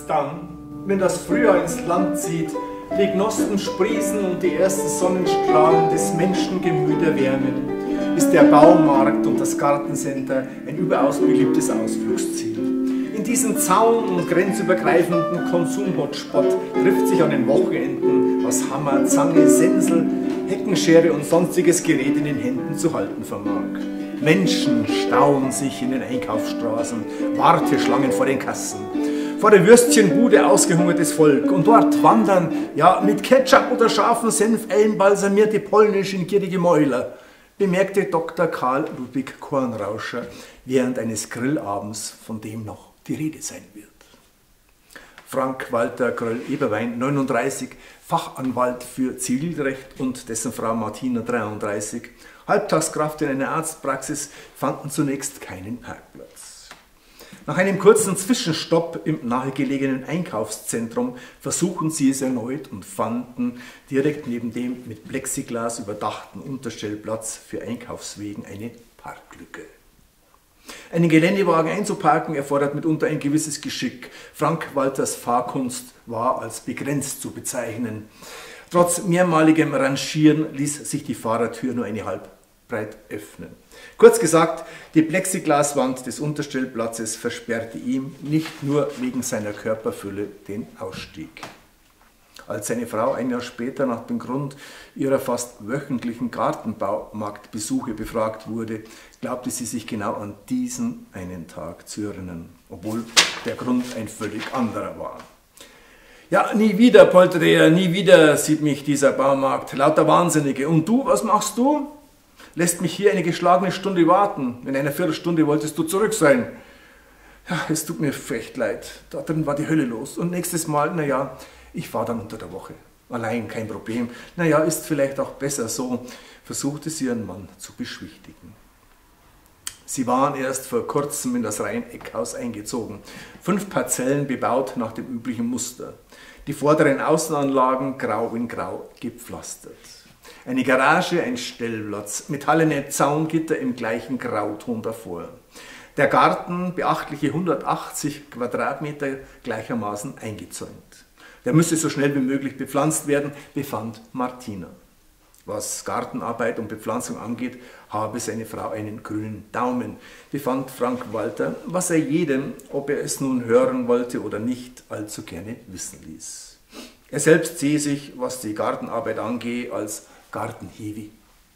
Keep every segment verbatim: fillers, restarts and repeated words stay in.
dann, wenn das Frühjahr ins Land zieht, die Knospen sprießen und die ersten Sonnenstrahlen des Menschengemüt erwärmen, ist der Baumarkt und das Gartencenter ein überaus beliebtes Ausflugsziel. In diesem zaun- und grenzübergreifenden Konsum-Hotspot trifft sich an den Wochenenden, was Hammer, Zange, Sensel, Heckenschere und sonstiges Gerät in den Händen zu halten vermag. Menschen stauen sich in den Einkaufsstraßen, Warteschlangen vor den Kassen. Vor der Würstchenbude ausgehungertes Volk und dort wandern, ja, mit Ketchup oder scharfen Senf einbalsamierte polnisch-gierige Mäuler, bemerkte Doktor Karl Ludwig Kornrauscher während eines Grillabends, von dem noch die Rede sein wird. Frank Walter Gröll-Eberwein, neununddreißig, Fachanwalt für Zivilrecht, und dessen Frau Martina, dreiunddreißig, Halbtagskraft in einer Arztpraxis, fanden zunächst keinen Parkplatz. Nach einem kurzen Zwischenstopp im nahegelegenen Einkaufszentrum versuchen sie es erneut und fanden direkt neben dem mit Plexiglas überdachten Unterstellplatz für Einkaufswegen eine Parklücke. Einen Geländewagen einzuparken erfordert mitunter ein gewisses Geschick. Frank Walters Fahrkunst war als begrenzt zu bezeichnen. Trotz mehrmaligem Rangieren ließ sich die Fahrertür nur eine halb breit öffnen. Kurz gesagt, die Plexiglaswand des Unterstellplatzes versperrte ihm nicht nur wegen seiner Körperfülle den Ausstieg. Als seine Frau ein Jahr später nach dem Grund ihrer fast wöchentlichen Gartenbaumarktbesuche befragt wurde, glaubte sie sich genau an diesen einen Tag zu erinnern, obwohl der Grund ein völlig anderer war. Ja, nie wieder, polterte er, nie wieder sieht mich dieser Baumarkt, lauter Wahnsinnige. Und du, was machst du? Lässt mich hier eine geschlagene Stunde warten. In einer Viertelstunde wolltest du zurück sein. Ja, es tut mir recht leid. Da drin war die Hölle los. Und nächstes Mal, naja, ich fahre dann unter der Woche. Allein, kein Problem. Naja, ist vielleicht auch besser so, versuchte sie ihren Mann zu beschwichtigen. Sie waren erst vor kurzem in das Rhein-Eckhaus eingezogen. Fünf Parzellen bebaut nach dem üblichen Muster. Die vorderen Außenanlagen grau in grau gepflastert. Eine Garage, ein Stellplatz, metallene Zaungitter im gleichen Grauton davor. Der Garten, beachtliche hundertachtzig Quadratmeter, gleichermaßen eingezäunt. Der müsse so schnell wie möglich bepflanzt werden, befand Martina. Was Gartenarbeit und Bepflanzung angeht, habe seine Frau einen grünen Daumen, befand Frank Walter, was er jedem, ob er es nun hören wollte oder nicht, allzu gerne wissen ließ. Er selbst sehe sich, was die Gartenarbeit angehe, als Gartenhiwi.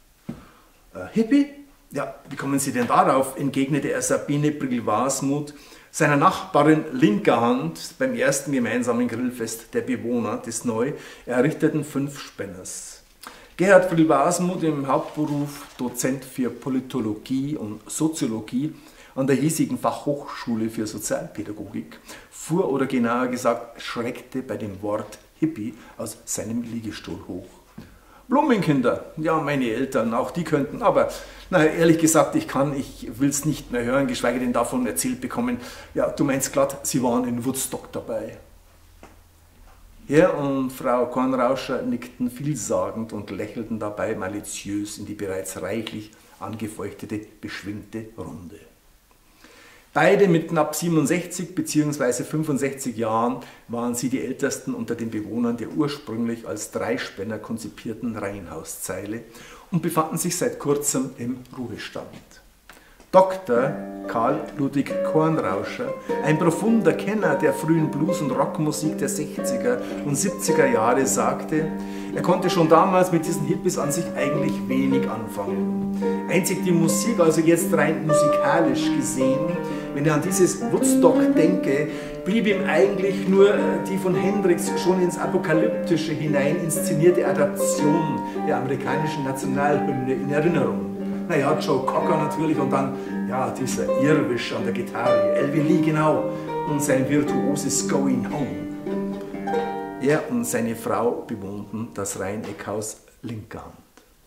Äh, Hippie? Ja, wie kommen Sie denn darauf? Entgegnete er Sabine Bril-Wasmuth, seiner Nachbarin linker Hand, beim ersten gemeinsamen Grillfest der Bewohner des neu errichteten Fünfspenners. Gerhard Bril-Wasmuth, im Hauptberuf Dozent für Politologie und Soziologie an der hiesigen Fachhochschule für Sozialpädagogik, fuhr oder genauer gesagt schreckte bei dem Wort Hippie aus seinem Liegestuhl hoch. Blumenkinder, ja, meine Eltern, auch die könnten, aber na, ehrlich gesagt, ich kann, ich will es nicht mehr hören, geschweige denn davon erzählt bekommen. Ja, du meinst glatt, sie waren in Woodstock dabei. Herr und Frau Kornrauscher nickten vielsagend und lächelten dabei maliziös in die bereits reichlich angefeuchtete, beschwingte Runde. Beide mit knapp siebenundsechzig bzw. fünfundsechzig Jahren waren sie die ältesten unter den Bewohnern der ursprünglich als Dreispänner konzipierten Reihenhauszeile und befanden sich seit kurzem im Ruhestand. Doktor Karl Ludwig Kornrauscher, ein profunder Kenner der frühen Blues- und Rockmusik der sechziger und siebziger Jahre, sagte, er konnte schon damals mit diesen Hippies an sich eigentlich wenig anfangen. Einzig die Musik, also jetzt rein musikalisch gesehen, wenn er an dieses Woodstock denke, blieb ihm eigentlich nur die von Hendrix schon ins Apokalyptische hinein inszenierte Adaption der amerikanischen Nationalhymne in Erinnerung. Naja, Joe Cocker natürlich und dann, ja, dieser Irwisch an der Gitarre, Elvin Lee genau, und sein virtuoses Going Home. Er und seine Frau bewohnten das Rhein-Eckhaus linker Hand.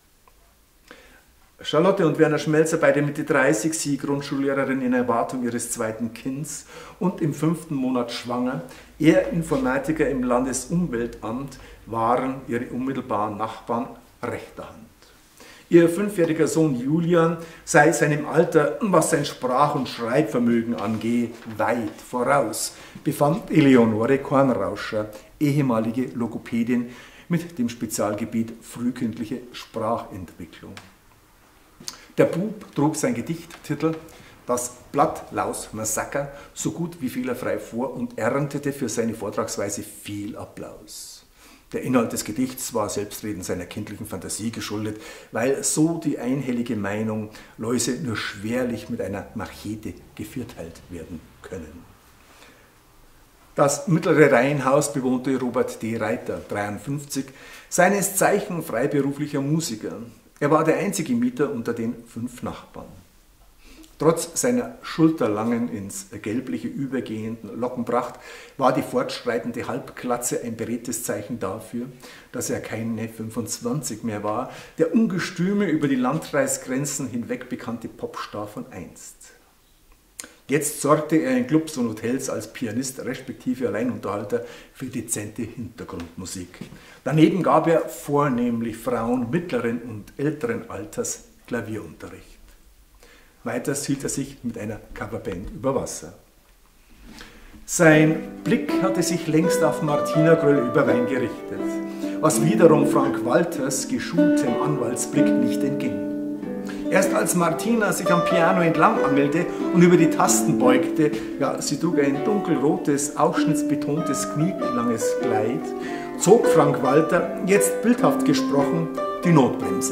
Charlotte und Werner Schmelzer, beide Mitte dreißig, sie Grundschullehrerin in Erwartung ihres zweiten Kindes und im fünften Monat schwanger, er Informatiker im Landesumweltamt, waren ihre unmittelbaren Nachbarn rechter Hand. Ihr fünfjähriger Sohn Julian sei seinem Alter, was sein Sprach- und Schreibvermögen angehe, weit voraus, befand Eleonore Kornrauscher, ehemalige Logopädin mit dem Spezialgebiet frühkindliche Sprachentwicklung. Der Bub trug sein Gedichttitel Das Blattlaus-Massaker so gut wie fehlerfrei vor und erntete für seine Vortragsweise viel Applaus. Der Inhalt des Gedichts war selbstredend seiner kindlichen Fantasie geschuldet, weil so die einhellige Meinung, Läuse nur schwerlich mit einer Machete gevierteilt werden können. Das mittlere Reihenhaus bewohnte Robert D. Reiter, dreiundfünfzig, seines Zeichen freiberuflicher Musiker. Er war der einzige Mieter unter den fünf Nachbarn. Trotz seiner schulterlangen, ins Gelbliche übergehenden Lockenpracht war die fortschreitende Halbglatze ein beredtes Zeichen dafür, dass er keine fünfundzwanzig mehr war, der ungestüme, über die Landkreisgrenzen hinweg bekannte Popstar von einst. Jetzt sorgte er in Clubs und Hotels als Pianist respektive Alleinunterhalter für dezente Hintergrundmusik. Daneben gab er vornehmlich Frauen mittleren und älteren Alters Klavierunterricht. Weiters hielt er sich mit einer Coverband über Wasser. Sein Blick hatte sich längst auf Martina Gröll-Überwein gerichtet, was wiederum Frank Walters geschultem Anwaltsblick nicht entging. Erst als Martina sich am Piano entlang angelte und über die Tasten beugte, ja, sie trug ein dunkelrotes, ausschnittsbetontes, knielanges Kleid, zog Frank Walter, jetzt bildhaft gesprochen, die Notbremse.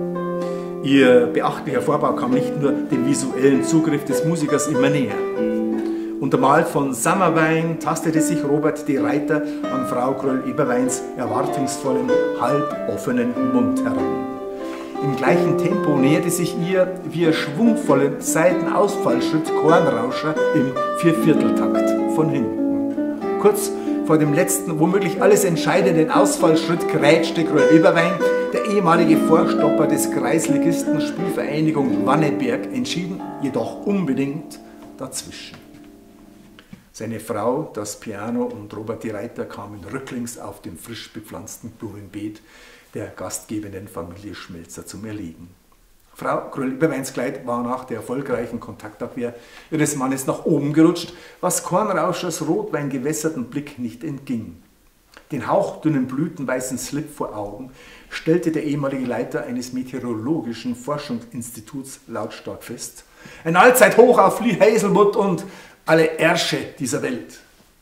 Ihr beachtlicher Vorbau kam nicht nur dem visuellen Zugriff des Musikers immer näher. Untermalt von Sommerwein tastete sich Robert D. Reiter an Frau Gröll-Eberweins erwartungsvollem, halboffenen Mund heran. Im gleichen Tempo näherte sich ihr wie ein schwungvollen Seitenausfallschritt Kornrauscher im Viervierteltakt von hinten. Kurz vor dem letzten, womöglich alles entscheidenden Ausfallschritt grätschte Gröll-Eberwein, der ehemalige Vorstopper des Kreisligisten Spielvereinigung Wanneberg, entschieden, jedoch unbedingt dazwischen. Seine Frau, das Piano und Robert D. Reiter kamen rücklings auf dem frisch bepflanzten Blumenbeet der gastgebenden Familie Schmelzer zum Erliegen. Frau Gröll-Eberweins Kleid war nach der erfolgreichen Kontaktabwehr ihres Mannes nach oben gerutscht, was Kornrauschers rotweingewässerten Blick nicht entging. Den hauchdünnen blütenweißen Slip vor Augen stellte der ehemalige Leiter eines meteorologischen Forschungsinstituts lautstark fest. Ein Allzeithoch auf Lee Hazelwood und alle Ärsche dieser Welt.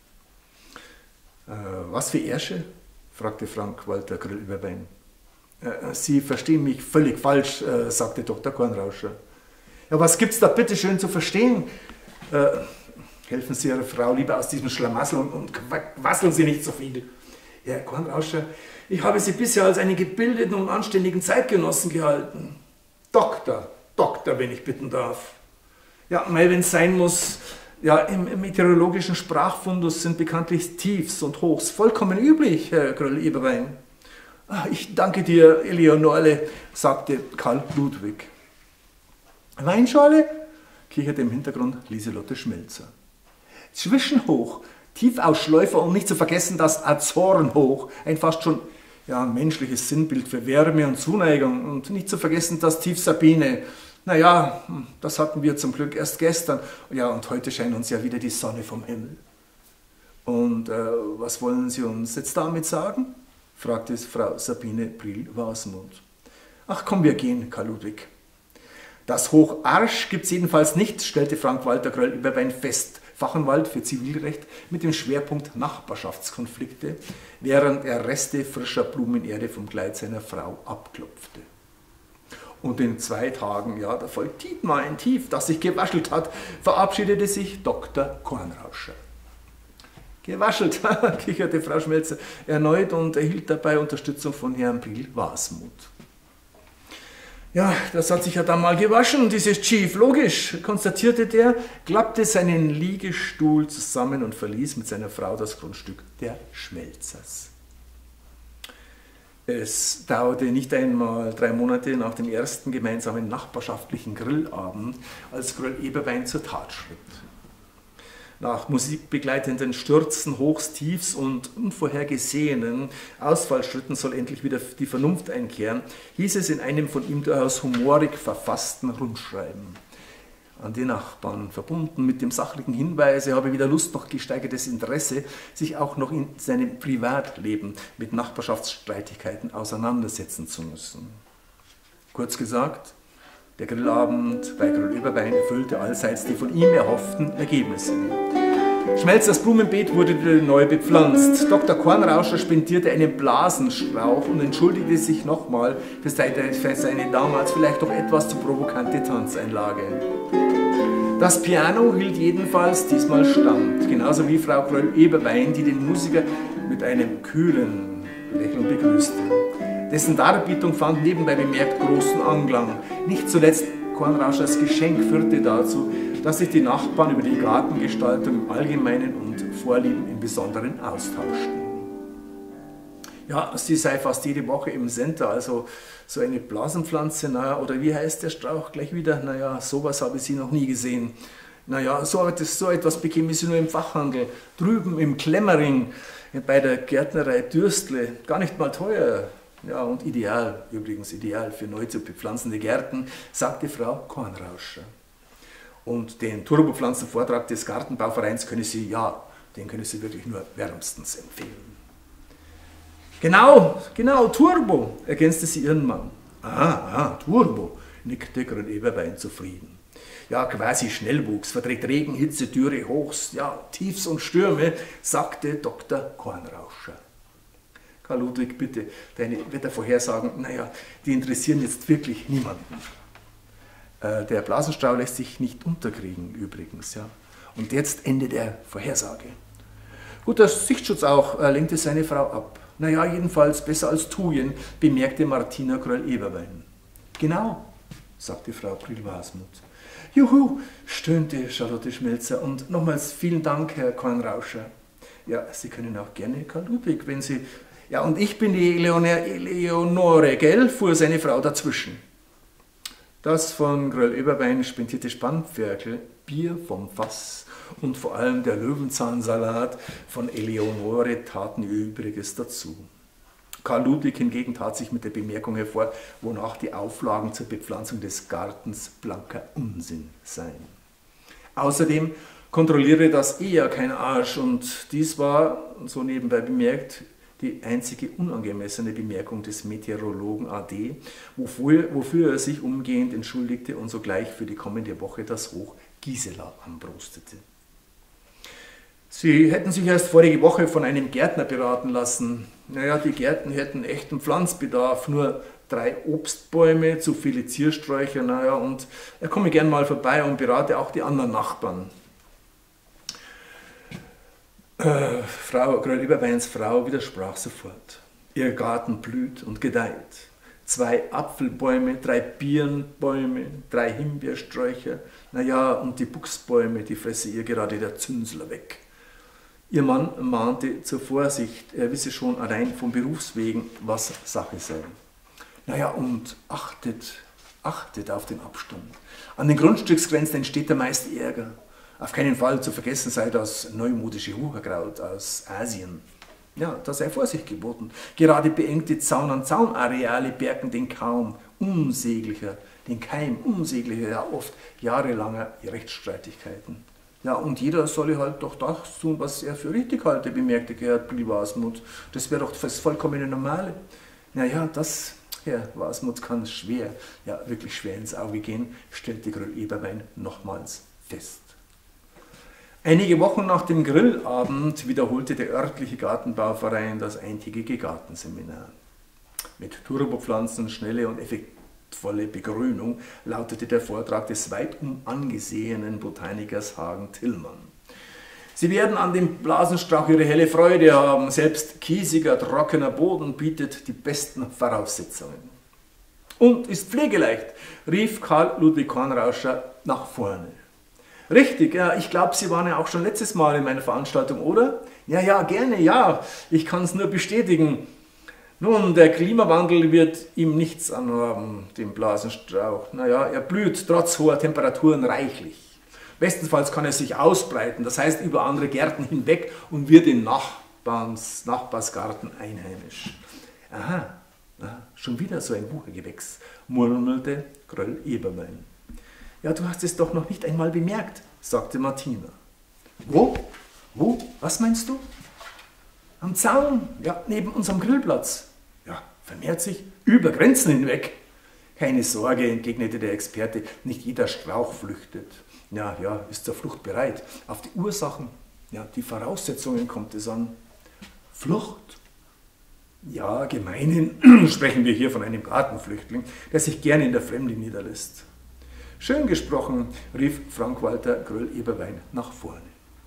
Äh, was für Ärsche? Fragte Frank Walter Gröll-Eberwein. Äh, Sie verstehen mich völlig falsch, äh, sagte Doktor Kornrauscher. Ja, was gibt's da bitte schön zu verstehen? Äh, helfen Sie Ihrer Frau lieber aus diesem Schlamassel und, und quasseln Sie nicht so viel. Herr Kornrauscher, ich habe Sie bisher als einen gebildeten und anständigen Zeitgenossen gehalten. Doktor, Doktor, wenn ich bitten darf. Ja, mal wenn es sein muss, ja, im, im meteorologischen Sprachfundus sind bekanntlich Tiefs und Hochs vollkommen üblich, Herr Gröll-Eberwein. Ich danke dir, Eleonore, sagte Karl Ludwig. Weinschorle? Kicherte im Hintergrund Lieselotte Schmelzer. Zwischenhoch, Tiefausschläufer und nicht zu vergessen das Azorenhoch, ein fast schon ja, menschliches Sinnbild für Wärme und Zuneigung und nicht zu vergessen das Tief Sabine. Naja, das hatten wir zum Glück erst gestern. Ja, und heute scheint uns ja wieder die Sonne vom Himmel. Und äh, was wollen Sie uns jetzt damit sagen? Fragte es Frau Sabine Briel-Wasmuth. Ach komm, wir gehen, Karl Ludwig. Das Hoch Arsch gibt's jedenfalls nicht, stellte Frank Walter Gröll-Eberwein fest, Fachanwalt für Zivilrecht mit dem Schwerpunkt Nachbarschaftskonflikte, während er Reste frischer Blumenerde vom Kleid seiner Frau abklopfte. Und in zwei Tagen, ja, da folgt Dietmar ein Tief, das sich gewaschelt hat, verabschiedete sich Doktor Kornrauscher. Gewaschelt, kicherte Frau Schmelzer erneut und erhielt dabei Unterstützung von Herrn Briel-Wasmuth. Ja, das hat sich ja dann mal gewaschen, dieses Chief, logisch, konstatierte der, klappte seinen Liegestuhl zusammen und verließ mit seiner Frau das Grundstück der Schmelzers. Es dauerte nicht einmal drei Monate nach dem ersten gemeinsamen nachbarschaftlichen Grillabend, als Gröll-Eberwein zur Tat schritt. Nach musikbegleitenden Stürzen, Hochs, Tiefs und unvorhergesehenen Ausfallschritten soll endlich wieder die Vernunft einkehren, hieß es in einem von ihm durchaus humorig verfassten Rundschreiben an die Nachbarn. Verbunden mit dem sachlichen Hinweis, er habe weder Lust noch gesteigertes Interesse, sich auch noch in seinem Privatleben mit Nachbarschaftsstreitigkeiten auseinandersetzen zu müssen. Kurz gesagt, der Grillabend bei Grillüberwein erfüllte allseits die von ihm erhofften Ergebnisse. Schmelzers Blumenbeet wurde wieder neu bepflanzt. Doktor Kornrauscher spendierte einen Blasenstrauch und entschuldigte sich nochmal für seine damals vielleicht doch etwas zu provokante Tanzeinlage. Das Piano hielt jedenfalls diesmal stand, genauso wie Frau Gröll-Eberwein, die den Musiker mit einem kühlen Lächeln begrüßte. Dessen Darbietung fand nebenbei bemerkt großen Anklang. Nicht zuletzt Kornrauschers Geschenk führte dazu, dass sich die Nachbarn über die Gartengestaltung im Allgemeinen und Vorlieben im Besonderen austauschten. Ja, sie sei fast jede Woche im Center, also so eine Blasenpflanze, naja, oder wie heißt der Strauch gleich wieder? Naja, sowas habe ich sie noch nie gesehen. Naja, so, so etwas bekäme sie nur im Fachhandel, drüben im Klemmering, bei der Gärtnerei Dürstle, gar nicht mal teuer. Ja, und ideal, übrigens ideal für neu zu bepflanzende Gärten, sagte Frau Kornrauscher. Und den Turbopflanzenvortrag des Gartenbauvereins könne sie, ja, den könne sie wirklich nur wärmstens empfehlen. Genau, genau, Turbo, ergänzte sie ihren Mann. Ah, ah, Turbo, nickte Gröll-Eberwein zufrieden. Ja, quasi Schnellwuchs, verträgt Regen, Hitze, Dürre, Hochs, ja, Tiefs und Stürme, sagte Doktor Kornrauscher. Karl Ludwig, bitte, deine Wettervorhersagen, naja, die interessieren jetzt wirklich niemanden. Äh, der Blasenstrauch lässt sich nicht unterkriegen, übrigens, ja. Und jetzt Ende der Vorhersage. Guter Sichtschutz auch, äh, lenkte seine Frau ab. Naja, jedenfalls besser als Thujen, bemerkte Martina Gröll-Eberwein. Genau, sagte Frau Brill-Wasmuth. Juhu, stöhnte Charlotte Schmelzer, und nochmals vielen Dank, Herr Kornrauscher. Ja, Sie können auch gerne, Karl Ludwig, wenn Sie... Ja, und ich bin die Eleonore, gell, fuhr seine Frau dazwischen. Das von Gröll-Eberwein spendierte Spanferkel, Bier vom Fass und vor allem der Löwenzahnsalat von Eleonore taten ihr Übriges dazu. Karl Ludwig hingegen tat sich mit der Bemerkung hervor, wonach die Auflagen zur Bepflanzung des Gartens blanker Unsinn seien. Außerdem kontrolliere das eh ja kein Arsch, und dies war, so nebenbei bemerkt, die einzige unangemessene Bemerkung des Meteorologen A D, wofür, wofür er sich umgehend entschuldigte und sogleich für die kommende Woche das Hoch Gisela anbrustete. Sie hätten sich erst vorige Woche von einem Gärtner beraten lassen. Naja, die Gärten hätten echten Pflanzbedarf, nur drei Obstbäume, zu viele Ziersträucher, naja, und er komme gern mal vorbei und berate auch die anderen Nachbarn. Äh, Frau Gröll-Eberweins Frau widersprach sofort. Ihr Garten blüht und gedeiht. Zwei Apfelbäume, drei Birnbäume, drei Himbeersträucher, naja, und die Buchsbäume, die fresse ihr gerade der Zünsler weg. Ihr Mann mahnte zur Vorsicht, er wisse schon allein vom Berufswegen, was Sache sei. Naja, und achtet, achtet auf den Abstand. An den Grundstücksgrenzen entsteht der meiste Ärger. Auf keinen Fall zu vergessen sei das neumodische Wucherkraut aus Asien. Ja, da sei Vorsicht geboten. Gerade beengte Zaun-an-Zaun-Areale bergen den kaum unsäglicher, den Keim unsäglicher, ja oft jahrelanger Rechtsstreitigkeiten. Ja, und jeder solle halt doch das tun, was er für richtig halte, bemerkte Gerhard Brill-Wasmuth. Das wäre doch das vollkommene Normale. Naja, das, Herr Wasmuth, kann schwer, ja wirklich schwer ins Auge gehen, stellte Gröll-Eberwein nochmals fest. Einige Wochen nach dem Grillabend wiederholte der örtliche Gartenbauverein das eintägige Gartenseminar. Mit Turbopflanzen, schnelle und effektvolle Begrünung lautete der Vortrag des weitum angesehenen Botanikers Hagen Tillmann. Sie werden an dem Blasenstrauch ihre helle Freude haben, selbst kiesiger, trockener Boden bietet die besten Voraussetzungen. Und ist pflegeleicht, rief Karl Ludwig Kornrauscher nach vorne. Richtig, ja, ich glaube, Sie waren ja auch schon letztes Mal in meiner Veranstaltung, oder? Ja, ja, gerne, ja, ich kann es nur bestätigen. Nun, der Klimawandel wird ihm nichts anhaben, dem Blasenstrauch. Naja, er blüht trotz hoher Temperaturen reichlich. Bestenfalls kann er sich ausbreiten, das heißt über andere Gärten hinweg und wird in Nachbarns, Nachbarsgarten einheimisch. Aha, aha, schon wieder so ein Wuchergewächs, murmelte Gröll Eberwein. Ja, du hast es doch noch nicht einmal bemerkt, sagte Martina. Wo? Wo? Was meinst du? Am Zaun, ja, neben unserem Grillplatz. Ja, vermehrt sich über Grenzen hinweg. Keine Sorge, entgegnete der Experte, nicht jeder Strauch flüchtet. Ja, ja, ist zur Flucht bereit. Auf die Ursachen, ja, die Voraussetzungen kommt es an. Flucht? Ja, gemeinhin sprechen wir hier von einem Gartenflüchtling, der sich gerne in der Fremde niederlässt. Schön gesprochen, rief Frank-Walter Gröll-Eberwein nach vorne.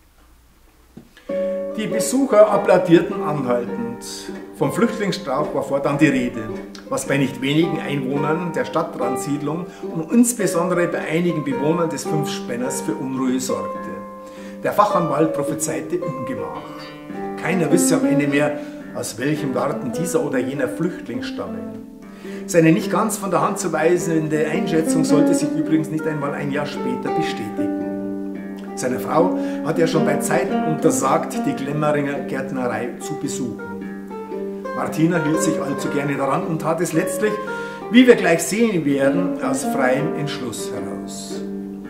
Die Besucher applaudierten anhaltend. Vom Flüchtlingsstrauch war fortan die Rede, was bei nicht wenigen Einwohnern der Stadtransiedlung und insbesondere bei einigen Bewohnern des Fünfspenners für Unruhe sorgte. Der Fachanwalt prophezeite Ungemach. Keiner wisse am Ende mehr, aus welchem Garten dieser oder jener Flüchtling stamme. Seine nicht ganz von der Hand zu weisende Einschätzung sollte sich übrigens nicht einmal ein Jahr später bestätigen. Seiner Frau hat er schon bei Zeiten untersagt, die Glemmeringer Gärtnerei zu besuchen. Martina hielt sich allzu gerne daran und tat es letztlich, wie wir gleich sehen werden, aus freiem Entschluss heraus.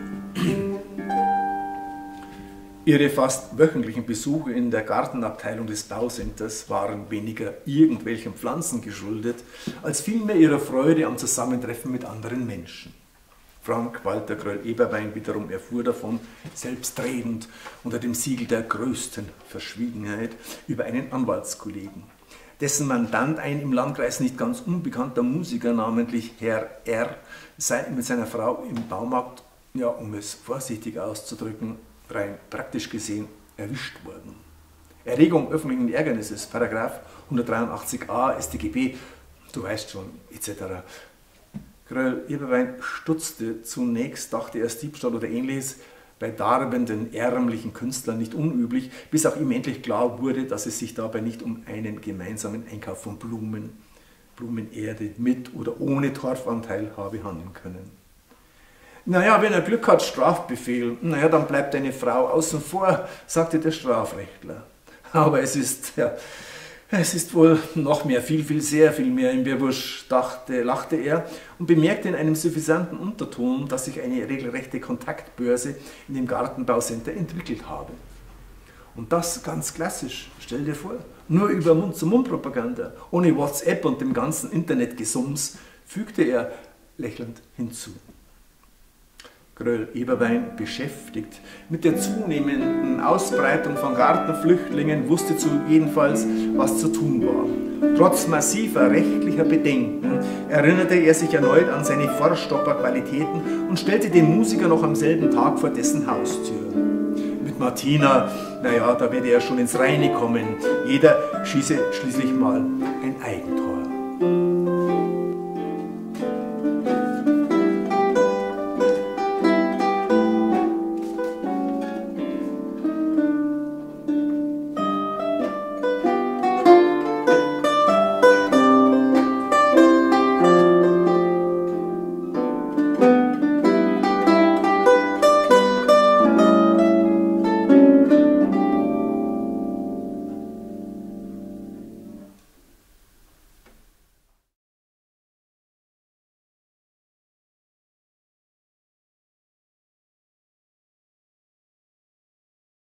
Ihre fast wöchentlichen Besuche in der Gartenabteilung des Baucenters waren weniger irgendwelchen Pflanzen geschuldet, als vielmehr ihrer Freude am Zusammentreffen mit anderen Menschen. Frank-Walter Gröll-Eberwein wiederum erfuhr davon, selbstredend unter dem Siegel der größten Verschwiegenheit, über einen Anwaltskollegen, dessen Mandant ein im Landkreis nicht ganz unbekannter Musiker, namentlich Herr R., sei mit seiner Frau im Baumarkt, ja, um es vorsichtig auszudrücken, rein praktisch gesehen erwischt worden. Erregung öffentlichen Ärgernisses, Paragraph hundertdreiundachtzig a S t G B, du weißt schon, et cetera. Gröll-Eberwein stutzte zunächst, dachte er Diebstahl oder ähnliches, bei darbenden, ärmlichen Künstlern nicht unüblich, bis auch ihm endlich klar wurde, dass es sich dabei nicht um einen gemeinsamen Einkauf von Blumen, Blumenerde mit oder ohne Torfanteil habe handeln können. Naja, wenn er Glück hat, Strafbefehl, naja, dann bleibt eine Frau außen vor, sagte der Strafrechtler. Aber es ist, ja, es ist wohl noch mehr, viel, viel, sehr viel mehr im Birbusch, dachte, lachte er und bemerkte in einem suffisanten Unterton, dass sich eine regelrechte Kontaktbörse in dem Gartenbaucenter entwickelt habe. Und das ganz klassisch, stell dir vor, nur über Mund-zu-Mund-Propaganda, ohne WhatsApp und dem ganzen Internetgesums, fügte er lächelnd hinzu. Gröll-Eberwein, beschäftigt mit der zunehmenden Ausbreitung von Gartenflüchtlingen, wusste zu jedenfalls, was zu tun war. Trotz massiver rechtlicher Bedenken erinnerte er sich erneut an seine Vorstopperqualitäten und stellte den Musiker noch am selben Tag vor dessen Haustür. Mit Martina, naja, da werde er schon ins Reine kommen. Jeder schieße schließlich mal ein Eigentor.